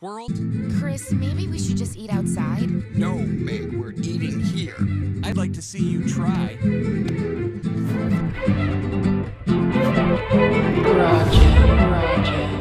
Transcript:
world? Chris, maybe we should just eat outside? No, Meg, we're eating here. I'd like to see you try. Roger.